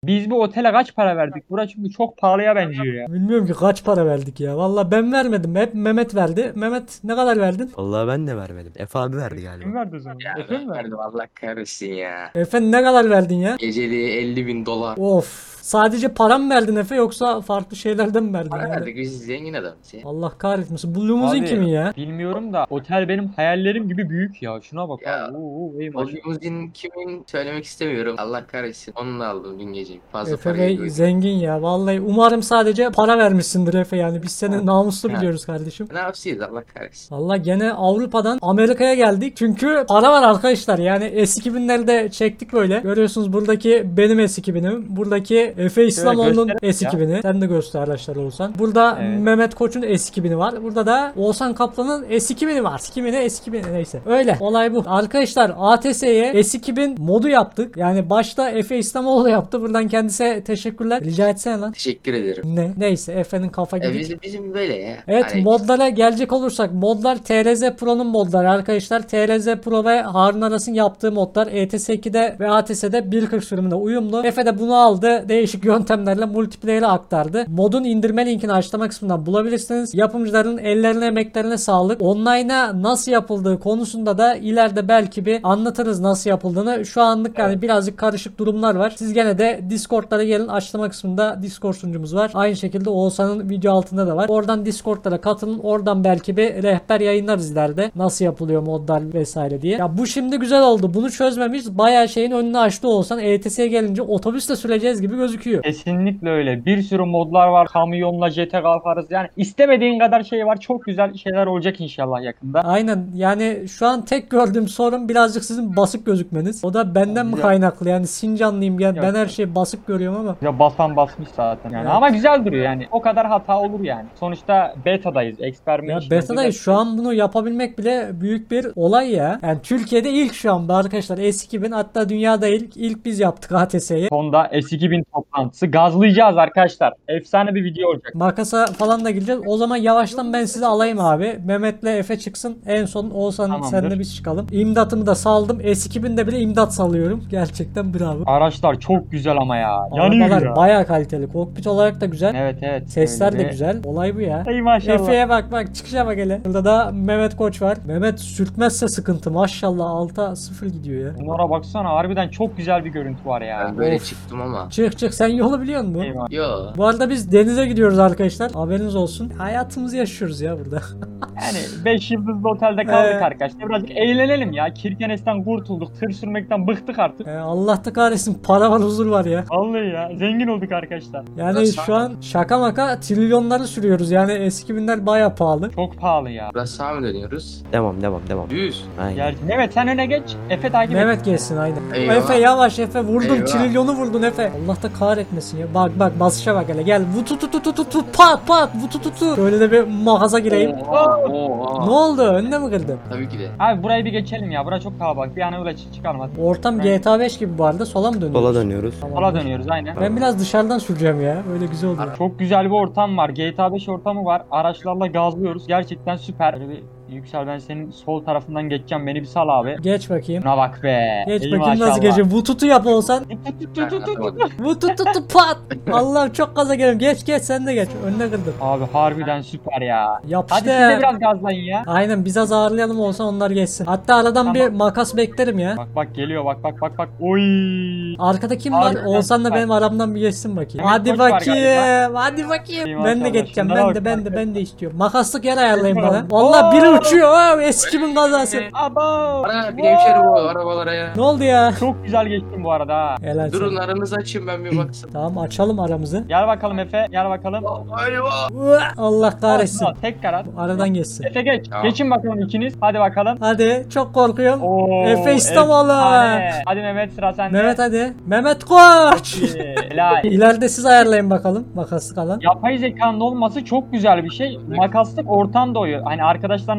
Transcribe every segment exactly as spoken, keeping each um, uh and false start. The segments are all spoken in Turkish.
Biz bu otele kaç para verdik? Burası çünkü çok pahalıya benziyor ya. Bilmiyorum ki kaç para verdik ya. Vallahi ben vermedim. Hep Mehmet verdi. Mehmet ne kadar verdin? Vallahi ben de vermedim. Efe abi verdi Kim galiba. verdi o zaman? Ya Efe mi ben verdi? verdim Allah kahretsin ya. Efendim ne kadar verdin ya? Geceliği elli bin dolar. Of. Sadece para mı verdin Efe yoksa farklı şeylerden mi verdin Para yani? verdik biz zengin adamız ya. Allah kahretmesin. Bu limuzin Abi, kimin ya? bilmiyorum da otel benim hayallerim gibi büyük ya. Şuna bak Ya, abi. Oo, oo, ey O maşallah. limuzin kimin söylemek istemiyorum. Allah kahretsin. Onunla aldım dün gece. Fazla Efe parayı Bey koydum. zengin ya. Vallahi umarım sadece para vermişsindir Efe yani. Biz seni namuslu Ha. biliyoruz kardeşim. Ne yapsayız Allah kahretsin. Valla gene Avrupa'dan Amerika'ya geldik. Çünkü para var arkadaşlar. Yani S iki binleri çektik böyle. Görüyorsunuz buradaki benim S iki binim. Buradaki Efe İslamoğlu'nun gösterelim S iki bini. Sen de göster arkadaşlar Oğuzhan. Burada Evet. Mehmet Koç'un S iki bini var. Burada da Oğuzhan Kaplan'ın S iki bini var. S iki bini S iki bini neyse. Öyle. Olay bu. Arkadaşlar A T S'ye S iki bin modu yaptık. Yani başta Efe İslamoğlu yaptı. Buradan kendisine teşekkürler. Rica etsene lan. Teşekkür ederim. Ne? Neyse Efe'nin kafa E, gidik. bizim, bizim böyle ya. Evet Hani modlara gelecek olursak modlar T R Z Pro'nun modları arkadaşlar. T R Z Pro ve Harun Aras'ın yaptığı modlar E T S ikide ve A T S'de bir kırk sürümünde uyumlu. Efe de bunu aldı. Değişik yöntemlerle multiplayer'e aktardı. Modun indirme linkini açıklama kısmından bulabilirsiniz. Yapımcıların ellerine emeklerine sağlık. Online'a nasıl yapıldığı konusunda da ileride belki bir anlatırız nasıl yapıldığını. Şu anlık yani birazcık karışık durumlar var. Siz gene de Discord'lara gelin. Açıklama kısmında Discord sunucumuz var. Aynı şekilde Oğuzhan'ın video altında da var. Oradan Discord'lara katılın. Oradan belki bir rehber yayınlarız ileride. Nasıl yapılıyor modlar vesaire diye. Ya bu şimdi güzel oldu. Bunu çözmemiş. Bayağı şeyin önünü açtı Oğuzhan. E T S'ye gelince otobüsle süreceğiz gibi gözüküyor. Kesinlikle öyle. Bir sürü modlar var. Kamyonla jete kalkarız. Yani istemediğin kadar şey var. Çok güzel şeyler olacak inşallah yakında. Aynen yani şu an tek gördüğüm sorun birazcık sizin basık gözükmeniz. O da benden mi Güzel. kaynaklı yani Sincanlıyım yani Yok. ben her şeyi basık görüyorum ama. Ya basan basmış zaten yani. Evet. Ama güzel duruyor yani. O kadar hata olur yani. Sonuçta beta'dayız. Ya Experiment. beta'dayız şu an bunu yapabilmek bile büyük bir olay ya. Yani Türkiye'de ilk şu an arkadaşlar S iki bin hatta dünyada ilk ilk biz yaptık A T S'yi. Sonda S iki bin toplantısı. Gazlayacağız arkadaşlar. Efsane bir video olacak. Makasa falan da gireceğiz. O zaman yavaştan ben sizi alayım abi. Mehmet'le Efe çıksın. En son Oğuzhan Tamamdır. senle biz çıkalım. İmdatımı da saldım. S iki binde bile imdat salıyorum. Gerçekten bravo. Araçlar çok güzel ama ya. Yanıyor Arabalar ya. bayağı kaliteli. Kokpit olarak da güzel. Evet evet. Sesler de Öyle. güzel. Olay bu ya. Ey maşallah. Efe'ye bak bak çıkışa bak hele. Burada da Mehmet Koç var. Mehmet sürtmezse sıkıntı. Maşallah altıya sıfır gidiyor ya. Bunlara baksana harbiden çok güzel bir görüntü var ya. ben böyle Of. çıktım ama. Çık çık sen yolu biliyor musun? Eyvah. Yo. Bu arada biz denize gidiyoruz arkadaşlar. Haberiniz olsun. Hayatımızı yaşıyoruz ya burada. Yani beş yıldızlı otelde kaldık Ee. arkadaşlar. Birazcık eğlenelim ya. Kirkenes'ten kurtulduk. Tır sürmekten bıktık artık. Ee, Allah da kahretsin para var huzur var ya. Vallahi ya. Zengin olduk arkadaşlar. Yani Nasıl? şu an şaka maka trilyonları sürüyoruz. Yani eski binler baya pahalı. Çok pahalı ya. Biraz sağa mı dönüyoruz? Devam devam devam. Düz. Aynen. Gerçi Mehmet sen öne geç. Efe takip et. Mehmet gelsin aynen. Eyvah. Efe yavaş Efe vurdun Eyvah. trilyonu vurdun Efe. Allah da kahretmesin ya. Bak bak basışa bak hele gel. Vutu tu tu tu tu tu pat pat vutu tu tu. Şöyle de bir mağaza gireyim. Oha. Oha. Ne oldu? Önüne mi kırdın? Tabii ki de. Abi burayı bir geçelim ya. Bura çok kalabalık. Bir an öyle çık- çıkalım hadi. Ortam G T A beş gibi bu arada. Sola mı dönüyoruz? Sola dönüyoruz. Tamam. Sola dönüyoruz aynen. Ben biraz dışarıdan süreceğim ya. Öyle güzel oluyor. Çok güzel bir ortam var. G T A beş ortamı var. Araçlarla gazlıyoruz. Gerçekten süper. Böyle bir Yüksel ben senin sol tarafından geçeceğim. Beni bir sal abi. Geç bakayım. Buna bak be. Geç Ey bakayım nasıl maşallah. geçiyor. Bu tutu yap olsan. Tut, tut, tut, tut, tut. Anlatamadım. Bu tutu tu pat. Allah'ım çok gaza geliyorum. Geç geç sen de geç. Önüne kırdım. Abi harbiden süper ya. Yap Hadi siz de işte. biraz gazlayın ya. Aynen biz az ağırlayalım olsa onlar geçsin. Hatta aradan Tamam. bir makas beklerim ya. Bak bak geliyor bak bak bak bak. Oy. Arkada kim var? Harbiden Oğuzhan da süper. benim aramdan bir geçsin bakayım. Evet, Hadi Koç var bakayım. Hadi bakayım. İyi Ben de maşallah. geçeceğim. Şunlara Ben bak de ben de bak. ben de istiyorum. Makaslık yer ayarlayın bana. Bakalım. Vallahi biri Oo. uçuyor. Ha, eski kimin kazası. Abo. Ana bir hemşeri bu arabalara ya. Ne oldu ya? Çok güzel geçtin bu arada ha. Helal Durun sana. aranızı açayım ben bir baksın. Tamam açalım aramızı. Gel bakalım Efe. Gel bakalım. Eyvah. Uah, Allah kahretsin. Al, Tek karar. Aradan geçsin. Efe geç. Tamam. Geçin bakalım ikiniz. Hadi bakalım. Hadi çok korkuyorum. Oo, Efe İstanbul'u. efsane. Hadi Mehmet sıra sende. Mehmet hadi. Mehmet koş. İyi, helal. İleride siz ayarlayın bakalım makaslık alan. Yapay zekanın olması çok güzel bir şey. Makaslık ortam doyuyor. Hani arkadaşlarınız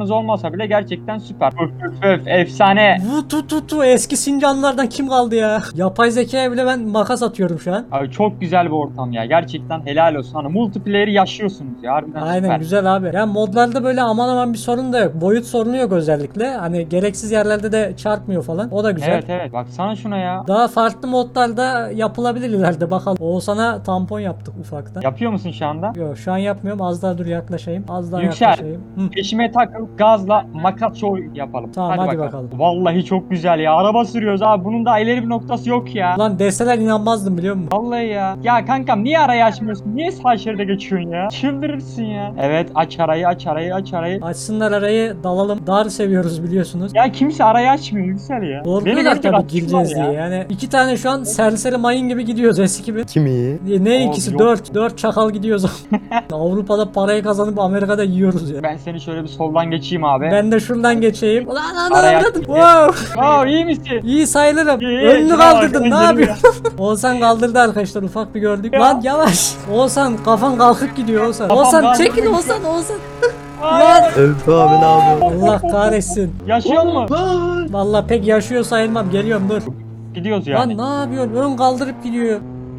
motorlarınız olmasa bile gerçekten süper. Öf öf öf efsane. Bu tu tu tu eski Sincanlardan kim kaldı ya? Yapay zekaya bile ben makas atıyorum şu an. Abi çok güzel bir ortam ya. Gerçekten helal olsun. Hani multiplayer'i yaşıyorsunuz ya. Harbiden Aynen süper. güzel abi. Ya modlarda böyle aman aman bir sorun da yok. Boyut sorunu yok özellikle. Hani gereksiz yerlerde de çarpmıyor falan. O da güzel. Evet evet. Baksana şuna ya. Daha farklı modlarda yapılabilir ileride bakalım. Oğuzhan'a tampon yaptık ufaktan. Yapıyor musun şu anda? Yok şu an yapmıyorum. Az daha dur yaklaşayım. Az daha Yüksel. yaklaşayım. Hı. Peşime takıl gazla makas show yapalım. Tamam, hadi bakalım. Vallahi çok güzel ya. Araba sürüyoruz abi. Bunun da ileri bir noktası yok ya. Ulan deseler inanmazdım biliyor musun? Vallahi ya. Ya kankam niye arayı açmıyorsun? Niye sağ şeride geçiyorsun ya? Çıldırırsın ya. Evet aç arayı aç arayı aç arayı. Açsınlar arayı dalalım. Dar seviyoruz biliyorsunuz. Ya kimse arayı açmıyor Yüksel ya. Beni Korkuyorlar görünce tabii kaçıyorlar gireceğiz ya. diye. Yani iki tane şu an serseri mayın gibi gidiyoruz eski gibi. Kimi? E, Ne Oğlum, ikisi? yok. Dört. Dört çakal gidiyoruz. Avrupa'da parayı kazanıp Amerika'da yiyoruz ya. Ben seni şöyle bir soldan geçeyim abi. Ben de şuradan geçeyim. Ulan Araya- anam. Wow. Aa iyi misin? İyi sayılırım. İyi, Önünü şuna kaldırdın. bak, Ne önce yapıyorsun? Oğuzhan kaldırdı arkadaşlar. Ufak bir gördük. Ya. Lan yavaş. Oğuzhan kafan kalkıp gidiyor Oğuzhan. Kafam Oğuzhan kalkıp çekil gidiyor. Oğuzhan Oğuzhan. Hayır. Efe abi ne yapıyorsun? Allah kahretsin. Yaşıyor mu? Vallahi pek yaşıyor sayılmam. Geliyorum dur. Gidiyoruz yani. Lan ne yapıyorsun? Ön kaldırıp gidiyor.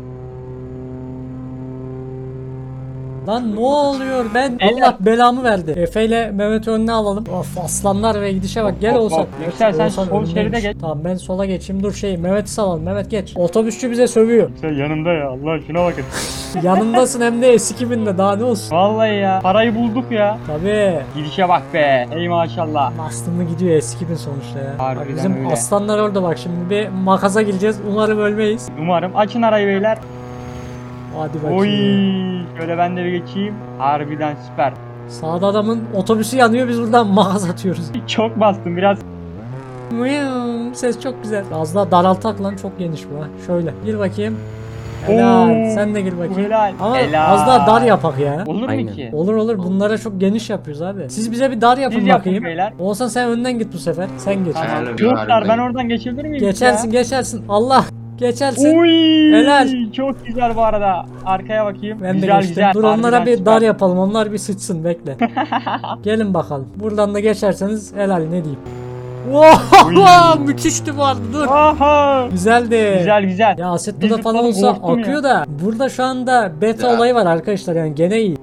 Lan ne oluyor? Ben Beyler. Allah belamı verdi. Efe ile Mehmet önüne alalım. Of aslanlar ve gidişe bak. Gel Hop, Oğuzhan. hop. Yüksel, sen Oğuzhan sol önündeymiş. şeride geç. Tamam ben sola geçeyim. Dur şey Mehmet'i salalım. Mehmet geç. Otobüsçü bize sövüyor. Sen yanımda ya Allah şuna bakın. Yanındasın hem de eski binde daha ne olsun. Vallahi ya parayı bulduk ya. Tabii. Gidişe bak be. Ey maşallah. Bastımı gidiyor eski bin sonuçta ya. Harbiden Bak bizim öyle. aslanlar orada bak şimdi bir makasa gireceğiz. Umarım ölmeyiz. Umarım açın arayı beyler. Hadi bakayım. Oy. Şöyle ben de bir geçeyim. Harbiden süper. Sağda adamın otobüsü yanıyor biz buradan makas atıyoruz. Çok bastım biraz. Mıyım, ses çok güzel. Az daha daraltak lan çok geniş bu ha. Şöyle gir bakayım. Helal. Oo, Sen de gir bakayım. helal. Ama Helal. az daha dar yapak ya. Olur mu Aynen. ki? Olur olur bunlara çok geniş yapıyoruz abi. Siz bize bir dar yapın Siz yapın bakayım. beyler. Olsan sen önden git bu sefer. Sen geç. Tamam. Ayarlı bir Çocuklar ben harbiden. oradan geçebilir miyim? Geçersin ya? geçersin. Allah. Geçersin. Uy. Helal. Çok güzel bu arada. Arkaya bakayım. Ben de güzel geçtim. güzel. Dur onlara Harbiden bir süper. dar yapalım. Onlar bir sıçsın bekle. Gelin bakalım. Buradan da geçerseniz helal ne diyeyim. Wow, müthişti bu arada dur. Aha. Güzeldi. Güzel güzel. Ya Assetto'da Bir falan zıpladım, olsa korktum akıyor ya. da burada şu anda beta Ya. olayı var arkadaşlar yani gene iyi.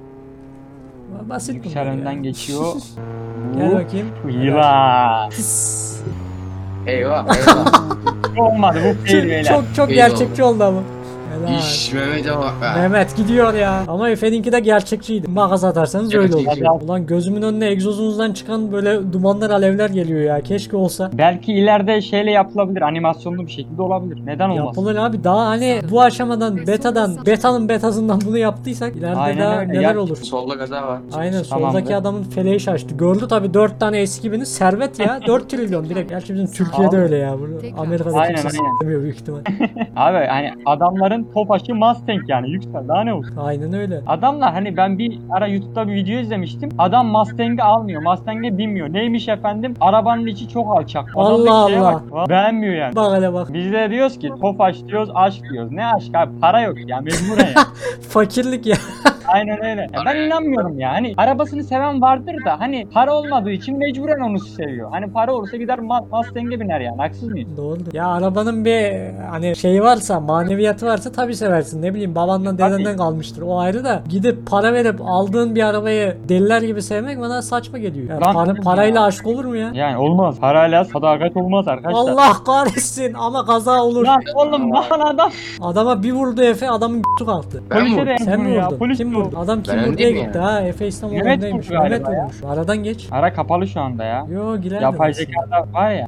Basit Yüksel bunlar ya. önden geçiyor. Gel bakayım. Yıla. Tıs. Eyvah eyvah. Olmadı bu değil Çok beyler. çok, çok İyi gerçekçi oldu ama. Helal. İş Mehmet'e bak be. Mehmet gidiyor ya. Ama Efe'ninki de gerçekçiydi. Makas atarsanız öyle olur. Gerçekçi. Ulan gözümün önüne egzozunuzdan çıkan böyle dumanlar alevler geliyor ya. Keşke olsa. Belki ileride şeyle yapılabilir. Animasyonlu bir şekilde olabilir. Neden olmaz? Yapılır abi daha hani bu aşamadan betadan betanın betasından bunu yaptıysak ileride Aynen daha öyle. neler Ya- olur. Solda gaza var. Aynen Tamamdır. soldaki adamın feleği şaştı. Gördü tabi dört tane eski bini servet ya. dört trilyon direkt. Gerçi bizim Türkiye'de Tamam. öyle ya. Burada Amerika'da Aynen, kimse aynen. s**miyor büyük ihtimal. Abi hani adamların topaşı Mustang yani yüksel daha ne olur? Aynen öyle. Adamlar hani ben bir ara YouTube'da bir video izlemiştim. Adam Mustang'i almıyor. Mustang'e binmiyor. Neymiş efendim? Arabanın içi çok alçak. Adamdaki Allah şeye Allah. bak. Beğenmiyor yani. Bak hele bak. Biz de diyoruz ki tofaş diyoruz, aşk diyoruz. Ne aşk abi? Para yok ya mecburen ya. Fakirlik ya. Aynen öyle. Ya ben inanmıyorum ya. Hani arabasını seven vardır da hani para olmadığı için mecburen onu seviyor. Hani para olursa gider Ma- Mustang'e biner yani. Haksız mıyım? Doğrudur. Ya arabanın bir hani şeyi varsa, maneviyatı varsa tabii seversin. Ne bileyim babandan dedenden Tabii. kalmıştır. O ayrı da gidip para verip aldığın bir arabayı deliler gibi sevmek bana saçma geliyor. Ya Lan para- oğlum parayla ya. aşk olur mu ya? Yani olmaz. Parayla sadakat olmaz arkadaşlar. Allah kahretsin ama kaza olur. Lan oğlum lan adam. Adama bir vurdu Efe adamın g***ü kalktı. Ben Polise vurdum. de Sen mi ya. vurdun? Polis Kim bu. vurdu? Adam kim Ben vurduya öndeyim gitti ya. ha. Efe İstanbul Mehmet öndeymiş. vurdu Mehmet galiba ya. vurmuş. Aradan geç. Ara kapalı şu anda ya. Yo girer Yapay de zekada var ya.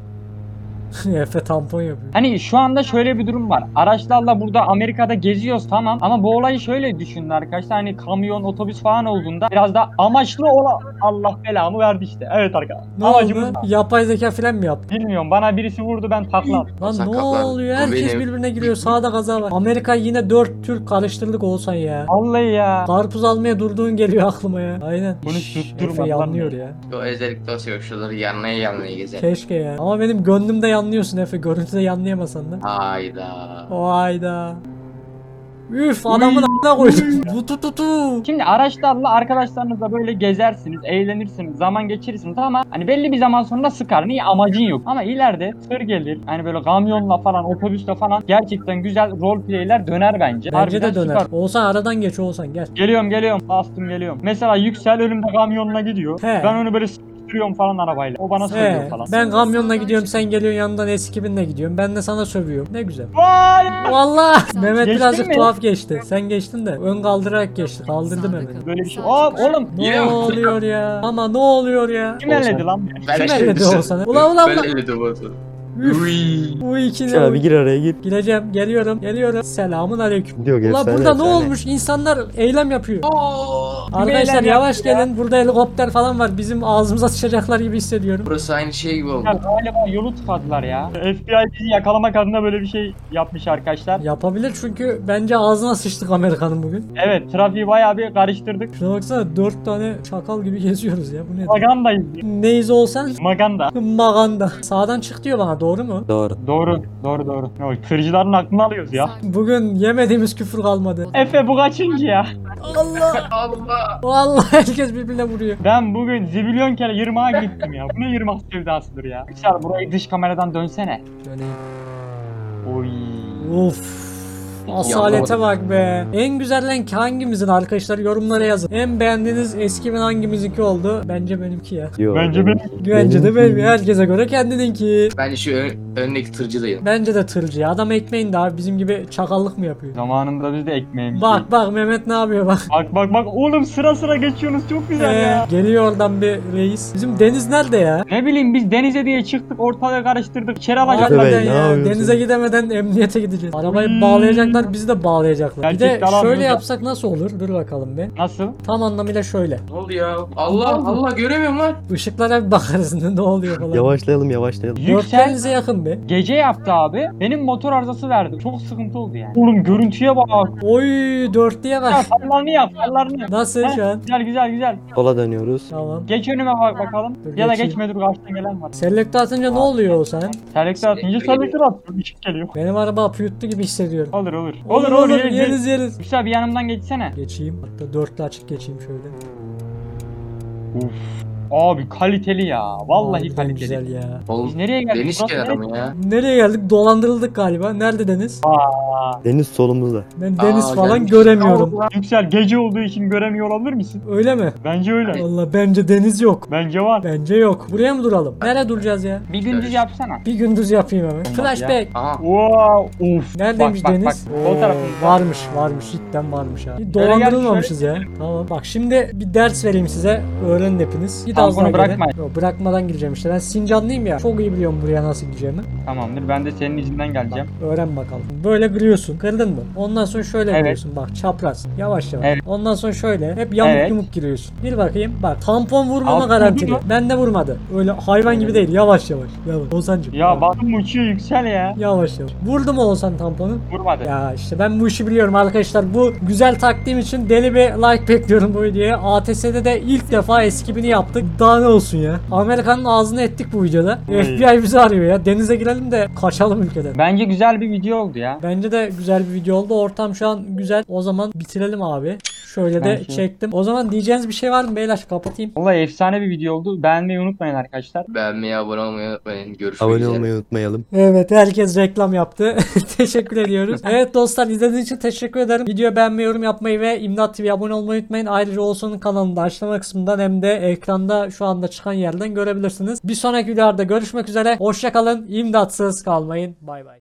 Efe tampon yapıyor. Hani şu anda şöyle bir durum var. Araçlarla burada Amerika'da geziyoruz tamam ama bu olayı şöyle düşünün arkadaşlar. Hani kamyon, otobüs falan olduğunda biraz da amaçlı ola Allah belamı verdi işte. Evet arkadaşlar. Ne Amacımız oldu? Yapay zeka falan mı yaptı? bilmiyorum. Bana birisi vurdu ben takla attım. Lan ne Sakatlar. oluyor? Bu Herkes benim. birbirine giriyor. Sağda kaza var. Amerika yine dört Türk karıştırdık olsan ya. Vallahi ya. Karpuz almaya durduğun geliyor aklıma ya. Aynen. Bunu Şşş, tutturma Efe lan yanlıyor ya. ya. O özellik dosya yok. Şuraları yanlaya yanlaya gezer. Keşke ya. Ama benim gönlümde yanlıyorsun Efe. Görüntüde yanlayamasan da. Hayda. O ayda. Üf adamın a**ına koydum. Bu tu tu tu. Şimdi araçlarla arkadaşlarınızla böyle gezersiniz, eğlenirsiniz, zaman geçirirsiniz ama hani belli bir zaman sonra sıkar. Niye? Amacın yok. Ama ileride tır gelir, hani böyle kamyonla falan, otobüsle falan gerçekten güzel roleplay'ler döner bence. Bence de Harbiden döner. süper. Oğuzhan aradan geç Oğuzhan gel. Geliyorum geliyorum, bastım geliyorum. Mesela Yüksel önümde kamyonla gidiyor. He. Ben onu böyle sürüyorum falan arabayla. O bana söylüyor He, falan. ben kamyonla gidiyorum sen geliyorsun yanından S iki binle gidiyorum. Ben de sana sövüyorum. Ne güzel. Vay! Vallahi Mehmet Geçtin birazcık mi? tuhaf geçti. Sen geçtin de ön kaldırarak geçti. Kaldırdı Mehmet. Böyle bir şey. Hop oğlum. Ne Yine mi? oluyor ya? Ama ne oluyor ya? Kim elledi lan? Ben Kim de- elledi Oğuzhan'ı? Ulan ulan Ben ulan. elledim Batu. Üf. Uy. Bu iki Sen ne? abi gir araya gir. Gireceğim. Geliyorum. Geliyorum. Selamun aleyküm. Diyor Ulan efsane, burada ne efsane. olmuş? İnsanlar eylem yapıyor. Oo. Arkadaşlar eylem yavaş yapıyor ya? gelin. Burada helikopter falan var. Bizim ağzımıza sıçacaklar gibi hissediyorum. Burası aynı şey gibi oldu. Ya galiba yolu tıkadılar ya. F B I bizi yakalamak adına böyle bir şey yapmış arkadaşlar. Yapabilir çünkü bence ağzına sıçtık Amerika'nın bugün. Evet, trafiği bayağı bir karıştırdık. Şuna baksana dört tane çakal gibi geziyoruz ya. Bu ne? Magandayız. Neyiz olsan? Maganda. Maganda. Sağdan çık diyor bana doğru mu? Doğru. Doğru, doğru, doğru. Ne oldu? Tırcıların aklını alıyoruz ya. Bugün yemediğimiz küfür kalmadı. Efe bu kaçıncı ya? Allah. Allah. Vallahi herkes birbirine vuruyor. Ben bugün zibilyon kere yırmağa gittim ya. Bu ne yırmak sevdasıdır ya? Güzel, burayı dış kameradan dönsene. Döneyim. Oy. Of. Asalete bak be. En güzel renk hangimizin arkadaşlar yorumlara yazın. En beğendiğiniz eski bin hangimizinki oldu? Bence benimki ya. Yok, Bence benim- Bence de benimki- benim. Herkese göre kendininki. Bence şu ön, öndeki tırcıdayım. Bence de tırcı ya. Adam ekmeğin de abi bizim gibi çakallık mı yapıyor? Zamanında biz de ekmeğimiz. Bak bak Mehmet ne yapıyor bak. Bak bak bak oğlum sıra sıra geçiyorsunuz çok güzel Ee, ya. geliyor oradan bir reis. Bizim Deniz nerede ya? Ne bileyim biz denize diye çıktık ortalığı karıştırdık. İçeri Harbiden alacaklar. Bey, ne ya. yapıyorsun? Denize gidemeden emniyete gideceğiz. Arabayı Hmm. bağlayacaklar, bizi de bağlayacaklar. Bir de Gerçekten şöyle anladım. yapsak nasıl olur? Dur bakalım bir. Nasıl? Tam anlamıyla şöyle. Ne oldu ya? Allah Allah göremiyorum lan. Işıklara bir bakarız ne oluyor falan. Yavaşlayalım yavaşlayalım. Yüksel Dörtlerinize yakın be. gece yaptı abi. Benim motor arızası verdi. Çok sıkıntı oldu yani. Oğlum görüntüye bak. Oy dörtlüye Ya bak. farlarını yap, farlarını yap. Nasıl Heh, şu an? Güzel güzel güzel. Sola dönüyoruz. Tamam. Geç önüme bak bakalım. Dur, ya da geçeyim. geçme dur karşıdan gelen var. Selektör atınca ne oluyor o sen? Selektör atınca selektör atıyor. Işık geliyor. Benim araba puyuttu gibi hissediyorum. Olur olur. Olur olur, yeriz yeriz. Güzel bir yanımdan geçsene. Geçeyim. Hatta dörtlü açık geçeyim şöyle. Uf. Abi kaliteli ya. Vallahi Harbiden kaliteli. güzel ya. Oğlum Biz nereye geldik? deniz Burası kenarı neresi? mı ya? Nereye geldik? Dolandırıldık galiba. Nerede Deniz? Aa. Deniz solumuzda. Ben deniz Aa, falan gelmiş. göremiyorum. Yüksel gece olduğu için göremiyor olabilir misin? Öyle mi? Bence öyle. Valla bence deniz yok. Bence var. Bence yok. Buraya mı duralım? Nereye duracağız ya? Bir gündüz yapsana. Bir gündüz yapayım hemen. Olmaz Flashback. Aha. Wow. Uf. Neredeymiş bak, bak, deniz? Bak, Sol Oo, tarafımızda. varmış varmış cidden varmış ha. Şöyle Dolandırılmamışız ya. Tamam bak şimdi bir ders vereyim size. Öğrenin hepiniz. Bir daha Tamponu gelin. bırakmayın. Yok, bırakmadan gireceğim işte. Ben Sincanlıyım ya. Çok iyi biliyorum buraya nasıl gideceğimi. Tamamdır. Ben de senin izinden geleceğim. Öğren bakalım. Böyle kırıyorsun. Kırdın mı? Ondan sonra şöyle Evet. giriyorsun. Bak çapraz. Yavaş yavaş. Evet. Ondan sonra şöyle. Hep yamuk Evet. yumuk giriyorsun. Bir bakayım. Bak tampon vurmama Alt garantili. vurdu mu? Ben de vurmadı. Öyle hayvan gibi değil. Yavaş yavaş. Yavaş. Oğuzhan'cım. Ya yavaş. bakın uçuyor Yüksel ya. Yavaş yavaş. Vurdu mu Oğuzhan tamponu? Vurmadı. Ya işte ben bu işi biliyorum arkadaşlar. Bu güzel taktiğim için deli bir like bekliyorum bu videoya. A T S'de de ilk defa eskibini yaptık. Daha ne olsun ya. Amerika'nın ağzını ettik bu videoda. Oy. F B I bizi arıyor ya. Denize girelim de kaçalım ülkeden. Bence güzel bir video oldu ya. Bence de güzel bir video oldu. Ortam şu an güzel. O zaman bitirelim abi. Şöyle de Bence. çektim. O zaman diyeceğiniz bir şey var mı beyler? Kapatayım. Vallahi efsane bir video oldu. Beğenmeyi unutmayın arkadaşlar. Beğenmeyi, abone olmayı unutmayın. Görüşmek Abone üzere. olmayı unutmayalım. Evet herkes reklam yaptı. Teşekkür ediyoruz. Evet dostlar izlediğiniz için teşekkür ederim. Videoyu beğenmeyi, yorum yapmayı ve İmdat T V'ye abone olmayı unutmayın. Ayrıca Oğuzhan'ın kanalında açıklama kısmından hem de ekranda şu anda çıkan yerden görebilirsiniz. Bir sonraki videolarda görüşmek üzere. Hoşçakalın. İmdatsız kalmayın. Bay bay.